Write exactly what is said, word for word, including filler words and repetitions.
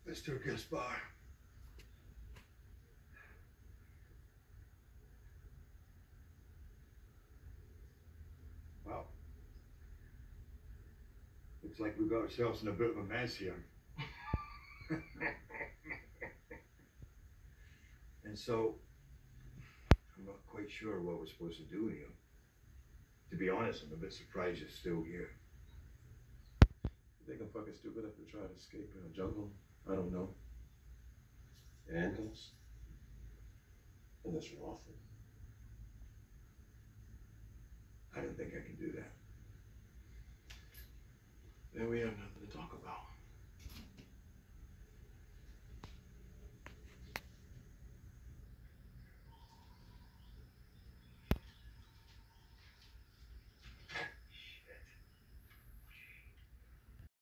Mister Gaspar. Well, looks like we got ourselves in a bit of a mess here. And so, I'm not quite sure what we're supposed to do here. To be honest, I'm a bit surprised you're still here. You think I'm fucking stupid after trying to escape in a jungle? I don't know. Handcuffs? Unless you're awful. I don't think I can do that. Then we have nothing to talk about.